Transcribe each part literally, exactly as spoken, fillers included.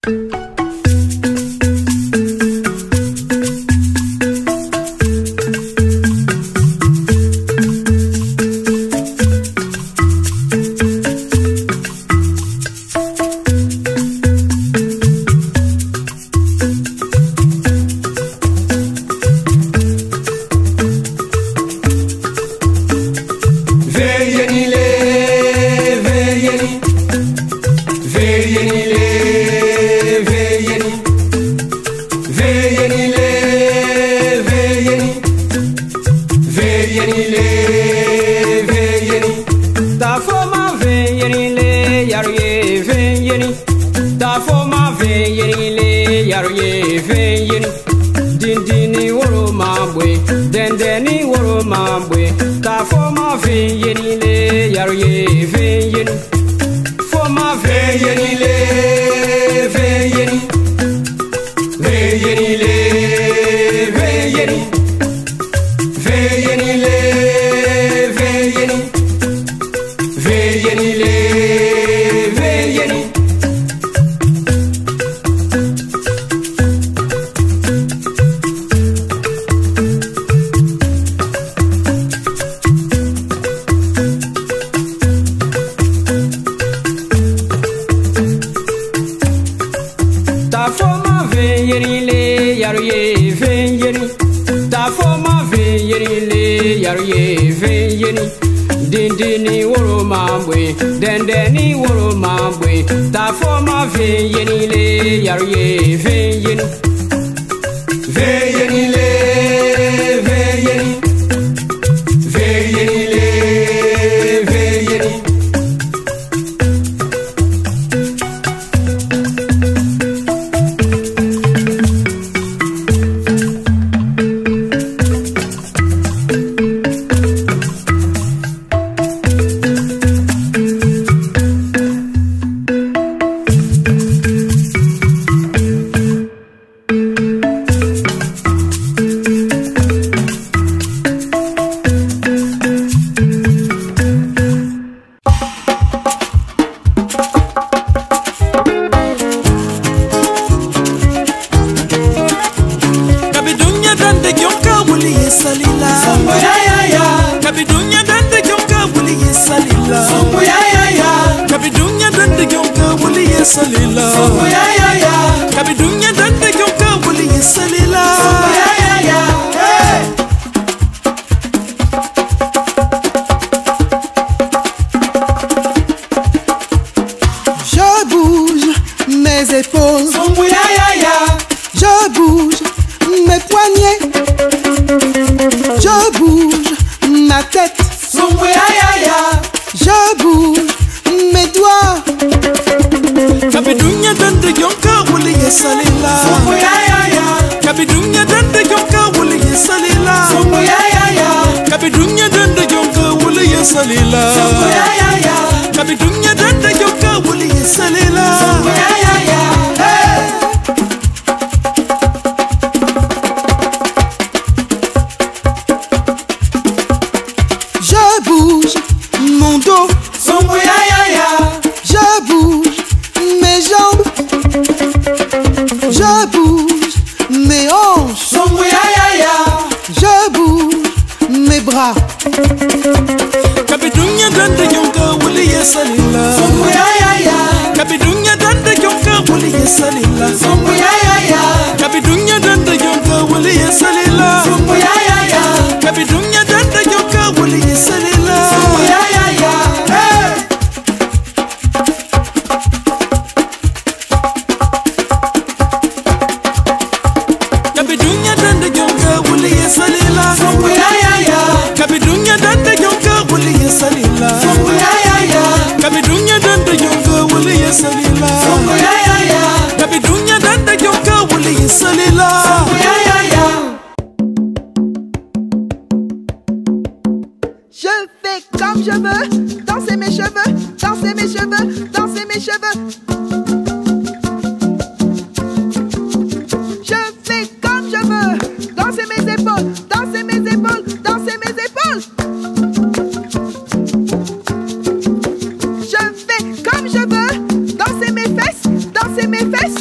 Kabidunya danda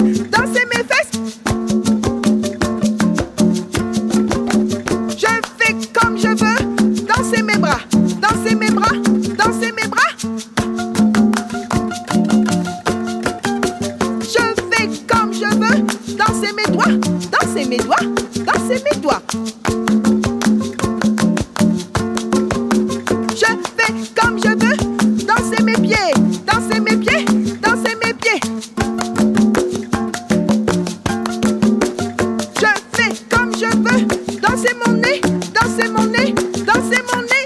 danser mes fesses. Je fais comme je veux, danser mes bras, danser mes bras, danser mes bras. Je fais comme je veux, danser mes doigts, danser mes doigts, danser mes doigts. Je fais comme je veux, danser mes pieds, danser mes pieds, danser mes pieds. Je fais comme je veux, danser mon nez, danser mon nez, danser mon nez.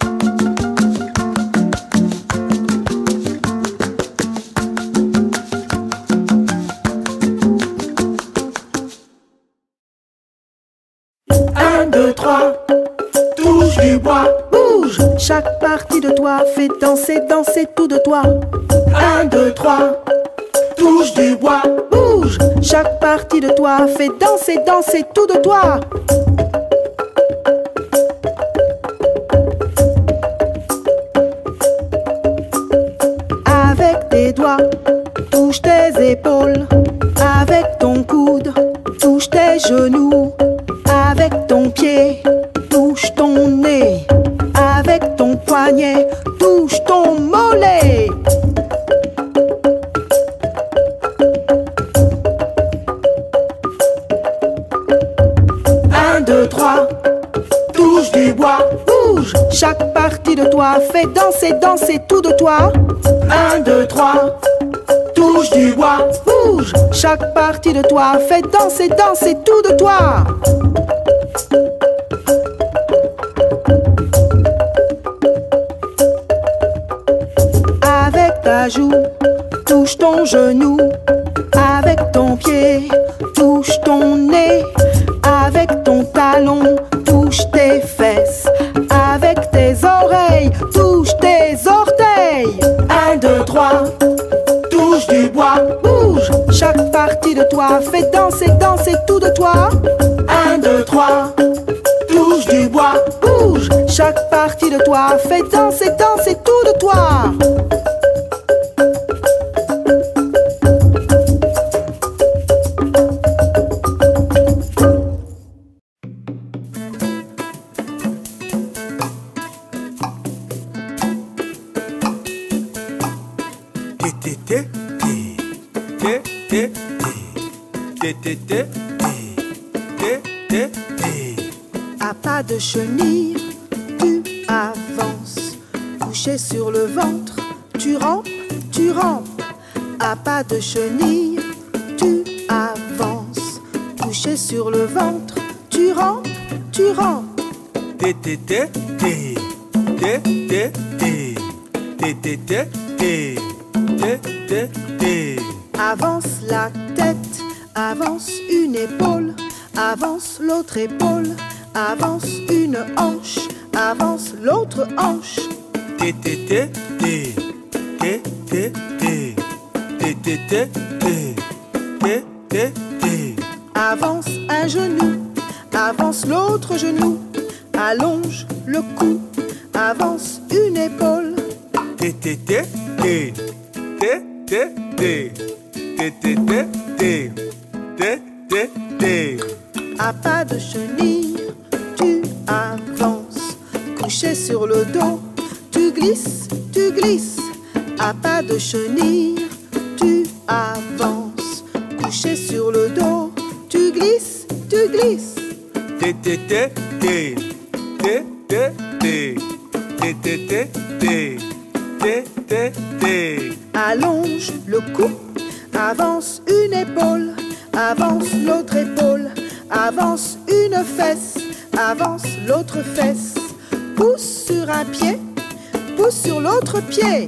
Un, deux, trois, touche du bois, bouge. Chaque partie de toi fait danser, danser tout de toi. Un, deux, trois, touche du bois, bouge. Chaque partie de toi fait danser, danser tout de toi. Avec tes doigts, touche tes épaules. Avec ton coude, touche tes genoux. Avec ton pied, touche ton nez. Avec ton poignet, touche ton mollet. Un, deux, trois, touche du bois, bouge. Chaque partie de toi fait danser, danser tout de toi. Un, deux, trois, touche du bois, bouge. Chaque partie de toi fait danser, danser tout de toi. Avec ta joue, touche ton genou. Avec ton pied, touche ton nez. Avec ton talon, touche tes fesses. Avec tes oreilles, touche tes orteils. Un, deux, trois, touche du bois, bouge. Chaque partie de toi fait danser, danser tout de toi. Un, deux, trois, touche du bois, bouge. Chaque partie de toi fait danser, danser tout de toi. À pas de chenille, tu avances. Couché sur le ventre, tu rampes, tu rampes. À pas de chenille, tu avances. Couché sur le ventre, tu rampes, tu rampes. Avance la tête, avance une épaule, avance l'autre épaule, avance une hanche, avance l'autre hanche. Avance un genou, avance l'autre genou, allonge le cou, avance une épaule. À pas de chenille, tu avances. Couché sur le dos, tu glisses, tu glisses. À pas de chenille, tu avances. Couché sur le dos, tu glisses, tu glisses. Allonge le cou, avance une épaule, avance l'autre épaule, avance une fesse, avance l'autre fesse. Pousse sur un pied, pousse sur l'autre pied.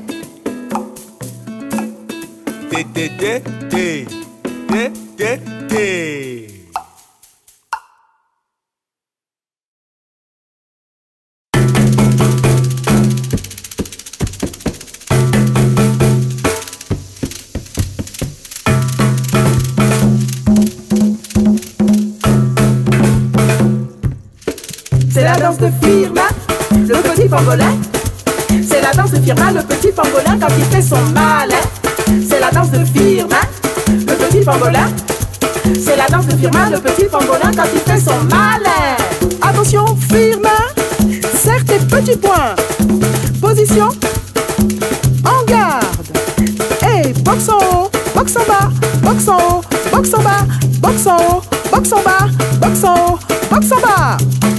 C'est la danse de Firmin, le petit pangolin. C'est la danse de Firmin, le petit pangolin quand il fait son malin. C'est la danse de Firmin, le petit petit pangolin. C'est la danse de Firmin, le petit pangolin, quand il fait son malin. Attention, Firmin, serre tes petits poings. Position, en garde. Et boxe en haut, boxe en bas, boxe en haut, boxe en bas, boxe en haut, boxe en bas, boxe en haut, boxe en bas.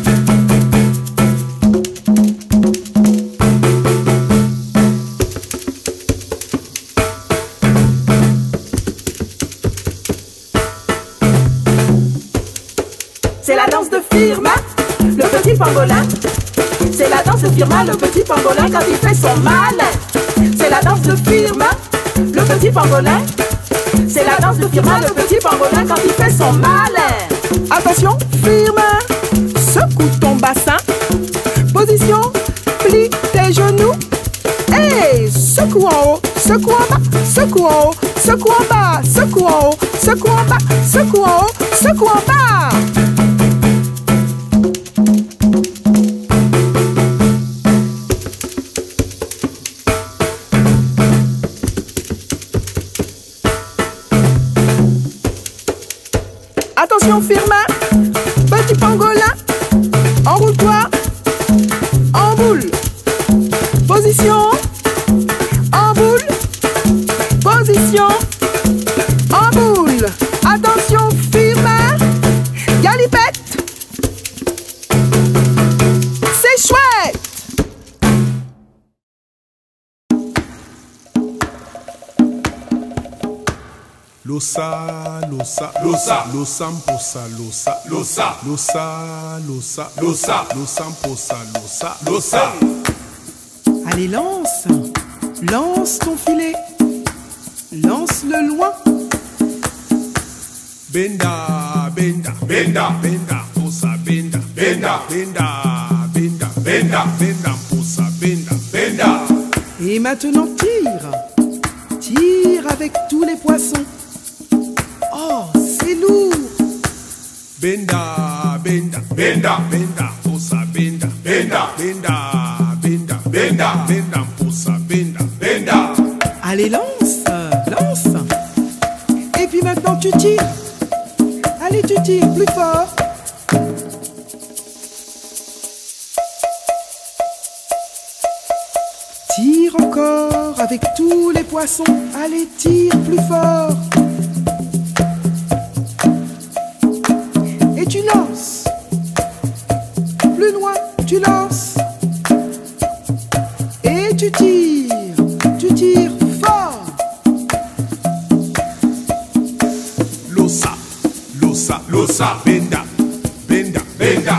C'est la danse de Firmin, le petit pangolin. C'est la danse de Firmin, le petit pangolin, quand il fait son malin. C'est la danse de Firmin, le petit pangolin. C'est la danse de Firmin, le petit pangolin, quand il fait son malin. Attention, Firmin, secoue ton bassin. Position, plie tes genoux. Et secoue en haut, secoue en bas, secoue en haut, secoue en bas, secoue en haut, secoue en bas, secoue en haut, secoue en bas. Attention Firmin, petit pangolin, enroule-toi, en boule, position, en boule, position, en boule. Attention Firmin, galipette, c'est chouette. Losa, losa, losa, losamposa, losa, losa, losa, losa, losa, losamposa, losa, losa. Allez, lance, lance ton filet, lance-le loin. Benda, benda, benda, benda, posa, benda, benda, benda, benda, benda, benda, posa, benda, benda. Et maintenant tire, tire avec tous les poissons. Oh, c'est lourd. Benda, benda, benda, benda, posa, benda, benda, benda, benda, benda, benda, posa, benda, benda. Allez, lance, lance. Et puis maintenant tu tires. Allez, tu tires plus fort. Tire encore avec tous les poissons. Allez, tire plus fort. Et tu lances. Plus loin, tu lances. Et tu tires. Tu tires fort. Losa, losa, losa, benda, benda, benda.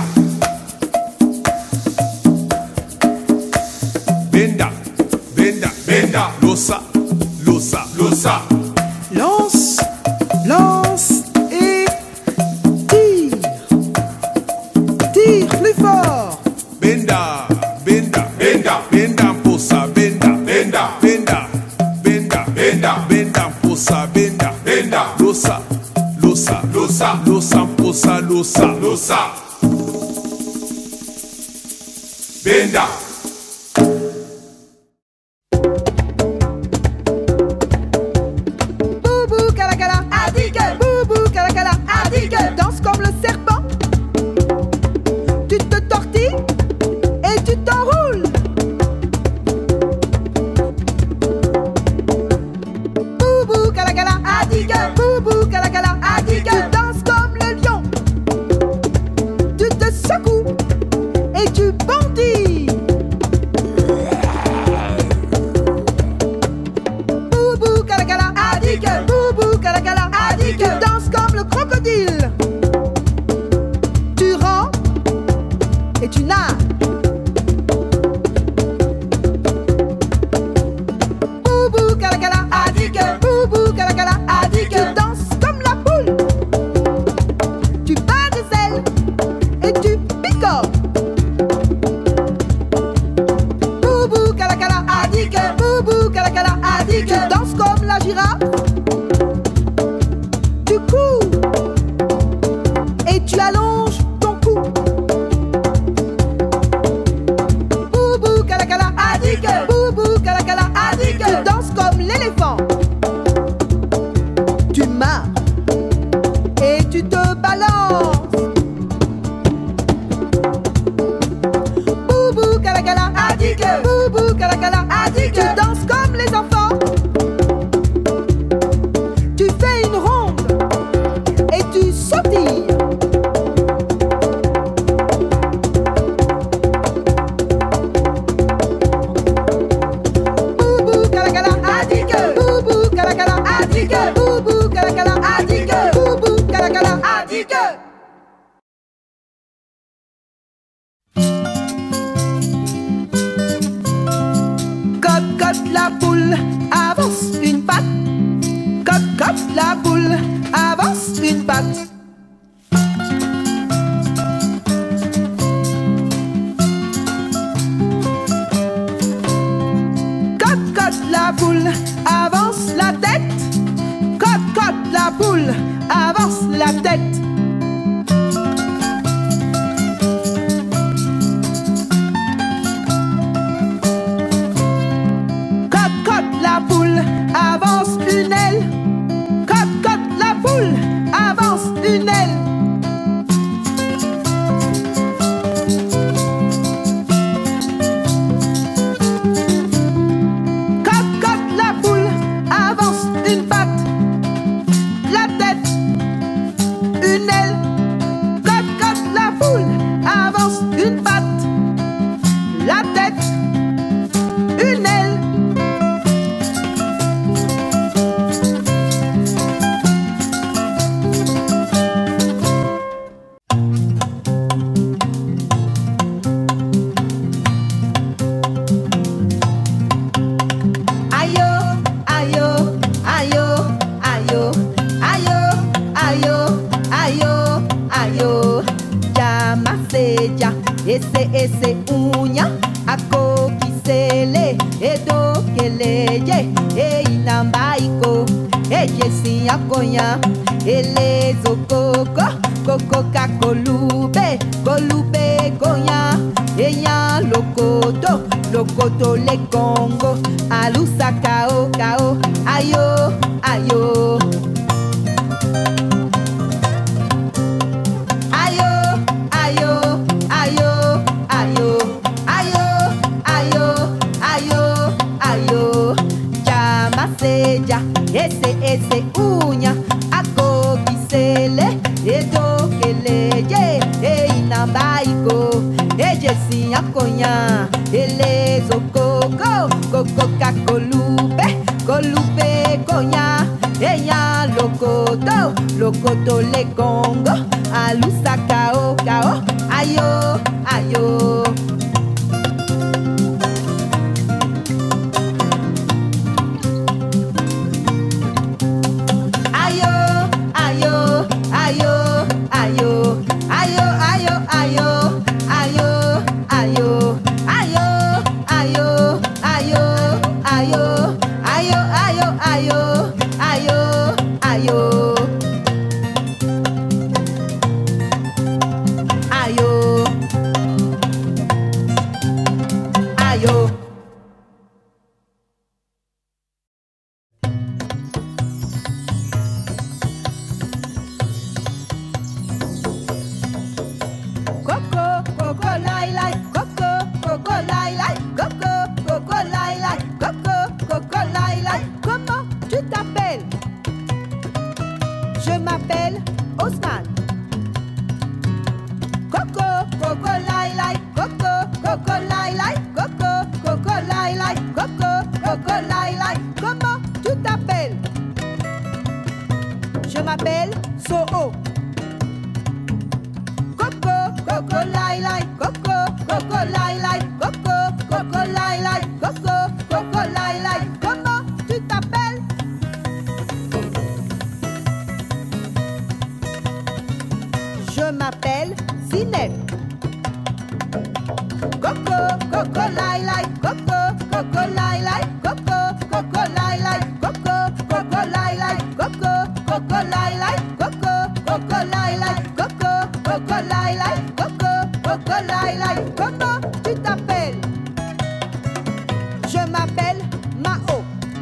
Benda, benda, benda, losa, losa, losa. Lance, lance et tire. Tire plus fort. Benda, benda, benda, benda, posa, benda, benda, benda, benda, benda, benda, posa, benda, benda, losa, losa, losa, losa, posa, losa, losa. Benda. Boubou Kalakala, adigue. Boubou Kalakala, adigue. Danse comme le serpent. Tu te tortilles et tu t'enroules. Boubou Kalakala, adigue. Boubou Kalakala, adigue. Tu danses comme le lion. Tu te secoues et tu bondis. tu danses comme les enfants. Tu fais une ronde et tu sautilles. Boubou calacala, adigue. Boubou calacala, adigue. Boubou calacala, adigue. Boubou calacala, adigue. Cocotte la poule, avance une patte. Cocotte la poule, avance une patte. Cocotte la poule, avance la tête. Cocotte la poule, avance la tête. Cocotte la poule, avance une aile. Cocotte la poule, avance une aile. Cocotte la poule, avance une patte. La tête, une aile. Cocotte la poule, avance une patte. La tête, une aile. Ayo, ayo, ayo, ayo, ayo, ayo, ayo, ayo. Llama seja, ese, ese uña, ako kisele, edo keleye, e inambaiko, eye si akonya, ele zokoko, koko kakolube, kolube konya, eya lokoto, lokoto le Congo, alusa kao kao, ayo, ayo. Ayo, ayo, ayo, ayo, ayo, ayo, ayo, ayo. Llama seja, ese, ese uña, ako kisele, edo keleye, e inambaiko, eye si akonya, ele zokoko, koko kakolube, kolube konya, eya lokoto, lokoto le Congo, alusa kao kao, ayo, ayo. Ayo, ayo, ayo, ayo, ayo, ayo, ayo, ayo, ayo, ayo, ayo, ayo, ayo, ayo, ayo, ayo, ayo, ayo. Ayo, ayo. Coco, coco, lai, lai, coco, coco, lai, lai, coco, coco, lai, lai, coco, coco, lai, lai. Comment tu t'appelles? Je m'appelle Osman. Coco, coco, lai, lai, coco, coco, lai, lai, coco, coco, lai, lai, coco, coco, lai, lai. Comment tu t'appelles? Je m'appelle Soho. Coco, coco, lai, lai, coco, coco, lai, lai, coco, coco, lai, lai, coco, coco, lai, lai. Comment tu t'appelles? Je m'appelle Zineb. Coco, coco, lai, lai, coco, coco, lai, lai, coco, coco, lai, lai, coco, coco, lai, lai, coco, coco, lai, lai, coco, coco, lai, lai, coco, coco, lai, lai, coco, coco, lai, lai. Comment tu t'appelles? Je m'appelle Mao.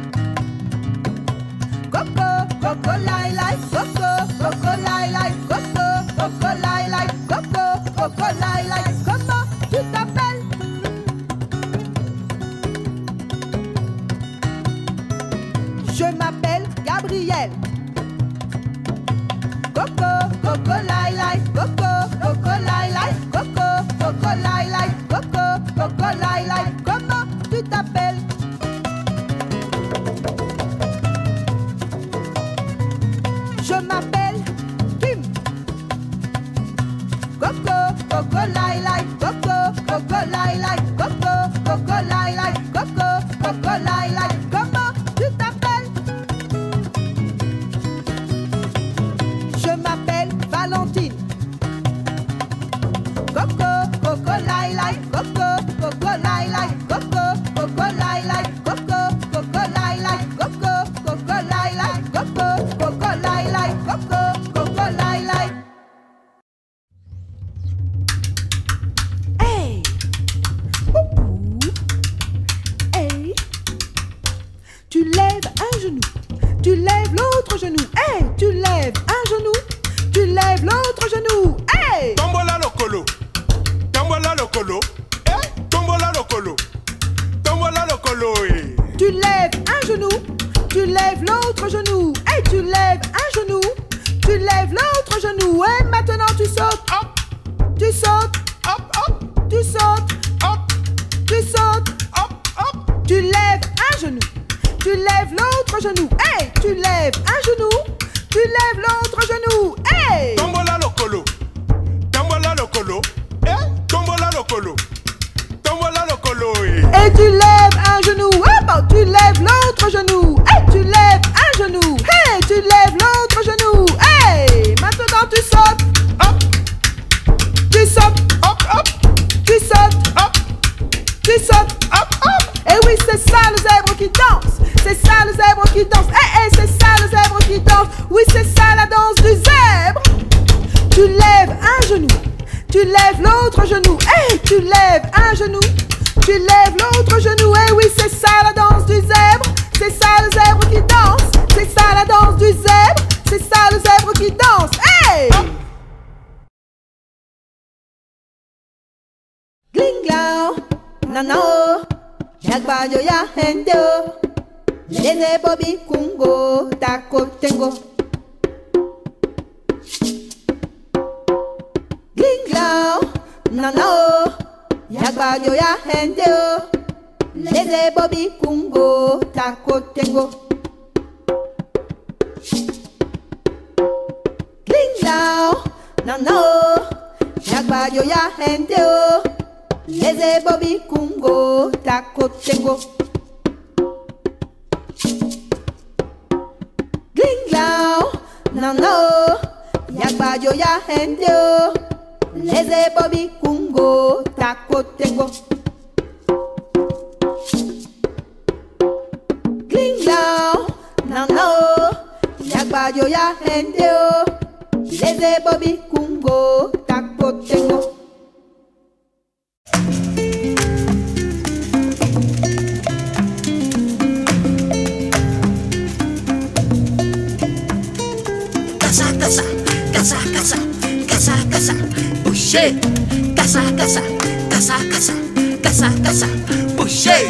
Coco, coco, lai, lai, coco, coco, lai, lai, coco, coco, lai, lai, coco, coco, lai, lai. Comment tu t'appelles? coco, coco lai lai, coco, coco lai lai, coco, coco lai lai, coco, coco lai lai. Comment tu t'appelles? Je m'appelle Kim. Coco, coco lai lai, coco, coco lai lai, coco, coco lai lai, coco, coco lai lai. Comment tu t'appelles? Je m'appelle Valentine. Coco, coco lai lai, coco, coco lai lai, coco, coco lai lai, coco, coco lai lai, coco, coco lai lai, coco, coco lai lai, coco, coco lai lai. Hey! Poupou! Hey! Tu lèves un genou, tu lèves l'autre genou. Hey! Tu lèves un genou, tu lèves l'autre genou. Hey! Tombola lo colo, tombola lo colo, eh? Tombola lo colo, tombola lo colo, eh? Tu lèves un genou, tu lèves l'autre genou. Hey! Tu lèves un genou, tu lèves l'autre genou. Et maintenant tu sautes, Hop, tu sautes, hop, hop, tu sautes, hop, tu sautes. hop, hop. Tu lèves un genou, tu lèves l'autre genou. Hey! Tu lèves un genou, tu lèves l'autre genou. Hey! Tombola lo colo, tombola lo colo, eh? Tombola lo colo, tombola lo colo, eh? Et tu lèves un genou. Ah bon, tu lèves l'autre genou. Hey! Tu lèves un genou. Hey! Tu lèves l'autre genou. Hey! Maintenant tu sautes, Hop, tu sautes, hop, hop, tu sautes, hop, tu sautes. hop, hop. Et oui, c'est ça le zèbre qui danse. C'est ça le zèbre qui danse. Eh, eh, c'est ça le zèbre qui danse. Oui, c'est ça la danse du zèbre. Tu lèves un genou, tu lèves l'autre genou. Eh, tu lèves un genou, tu lèves l'autre genou. Eh oui, c'est ça la danse du zèbre. C'est ça le zèbre qui danse. C'est ça la danse du zèbre. C'est ça le zèbre qui danse. Hey! Glinglau, nanao, yagbayo ya hendo, leze bobi kungo, tako tengo. Glinglau, nanao, yagbayo ya hendo, leze bobi kungo, tako tengo. Glinglau, nanao, yagbayo ya hendo, leze bobi kungo, tako tengo. Glinglau, nanao, yagbayo ya hendo, leze bobi kungo, tako tengo. Glinglau, nanao, yagbayo ya hendo, leze bobi kungo, tako tengo. Casa, casa, casa, casa, casa, casa, boucher. Casa, casa, casa, casa, casa, casa, boucher.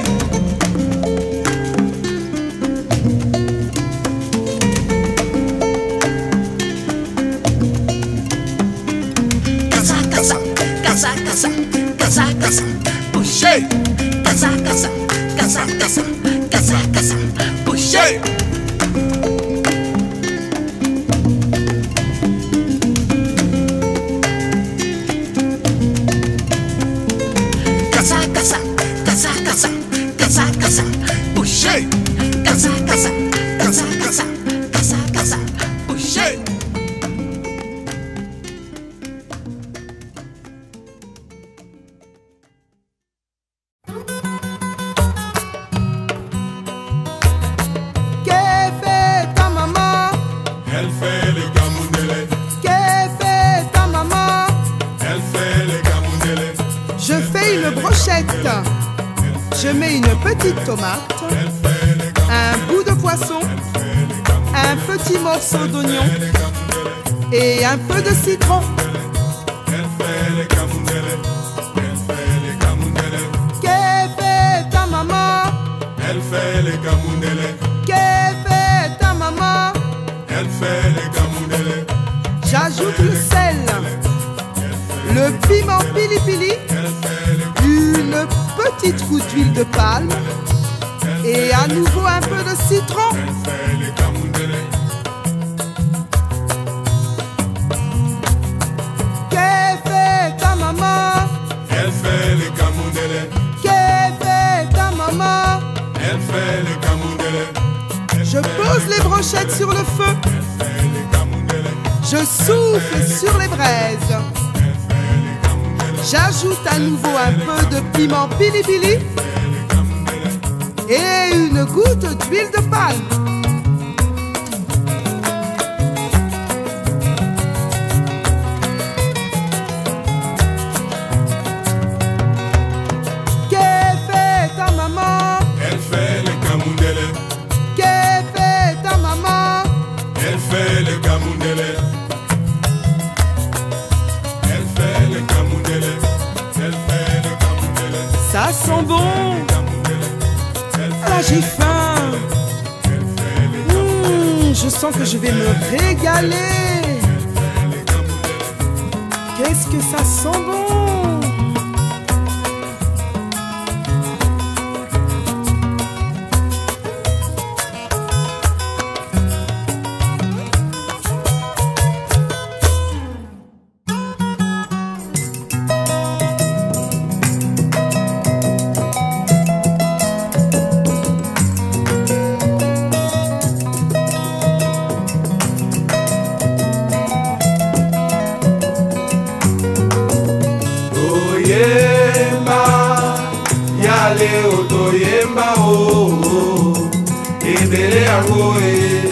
Casa, casa, casa, casa, casa, casa, boucher. Casa, casa, casa, casa, casa, casa, boucher. Casa, casa, casa, casa, casa, casa, boucher. Casa, casa, casa, casa, casa, casa, boucher. Que fait ta maman? Elle fait les gamoundelés, Que fait ta maman? elle fait les gamoundelés, Je fais une brochette. Je mets une petite tomate, elle fait les gamoundelés, un bout de poisson, un petit morceau d'oignon et un peu de citron. elle fait les gamoundelés, elle fait les gamoundelés, Que fait ta maman? elle fait les gamoundelés, Que fait ta maman? elle fait les gamoundelés, J'ajoute le sel, le piment pili pili, une petite goutte d'huile de palme et à nouveau un peu de citron. Qu'est fait ta maman? Elle fait le camundele. Qu'est fait ta maman? Elle fait le camundele. Je pose les brochettes sur le feu. Elle fait le camundele. Je souffle sur les braises. J'ajoute à nouveau un peu de piment pili pili et une goutte d'huile de palme. Qu'est fait ta maman? Elle fait le camundele. Qu'est fait ta maman? Elle fait le camundele. Elle fait le camundele. Elle fait le camundele. Ça sent bon. Là j'ai faim. Mmh, je sens que je vais me régaler. Qu'est-ce que ça sent bon. Otoyemba oh, oh, ebele yango e.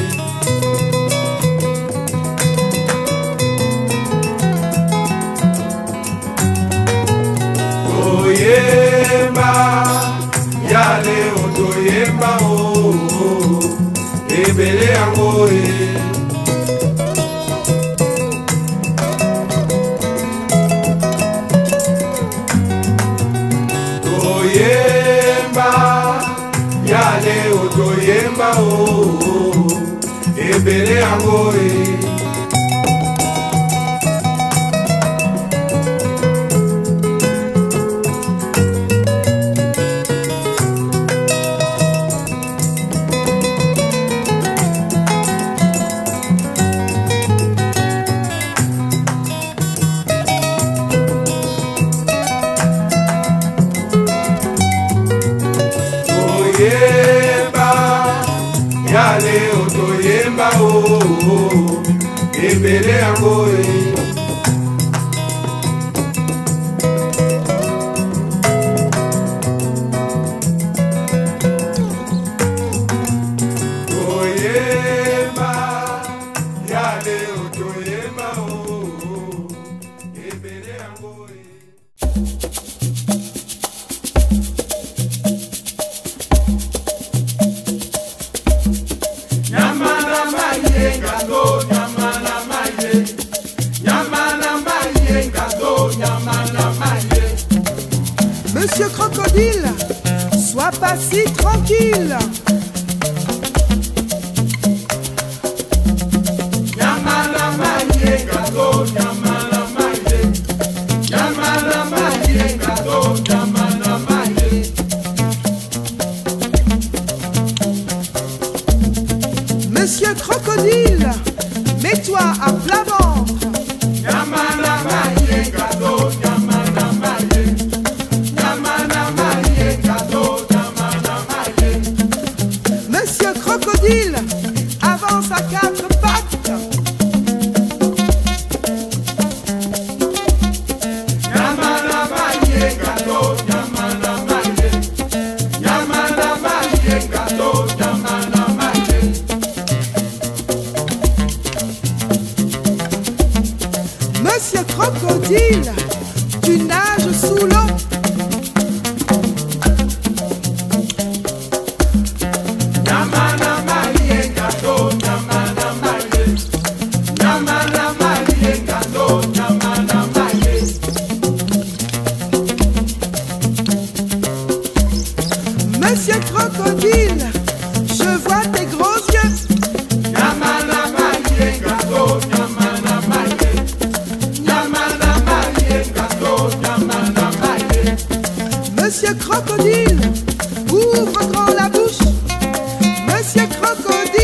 Oyemba, yale otoyemba oh, oh, ebele yango e. Yale otoyemba oh, oh, ebele yango e. Yale otoyemba oh, oh, ebele yango e. Oyemba, yale otoyemba oh, oh, ebele yango e. Monsieur Crocodile, sois pas si tranquille. Monsieur Crocodile, mets-toi à plat ventre. Monsieur Crocodile, avance à quatre pattes. Monsieur Crocodile, tu nages sous l'eau. Monsieur Crocodile, je vois tes gros yeux. Monsieur Crocodile.